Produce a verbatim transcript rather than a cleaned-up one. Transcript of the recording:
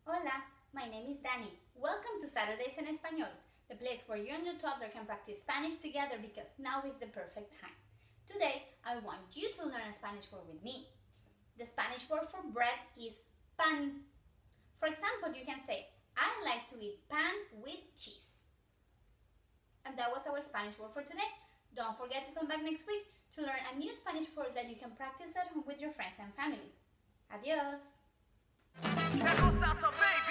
Hola, my name is Dani. Welcome to Saturdays en Español, the place where you and your toddler can practice Spanish together because now is the perfect time. Today, I want you to learn a Spanish word with me. The Spanish word for bread is pan. For example, you can say, I like to eat pan with cheese. And that was our Spanish word for today. Don't forget to come back next week to learn a new Spanish word that you can practice at home with your friends and family. Adios! That don't sound so big.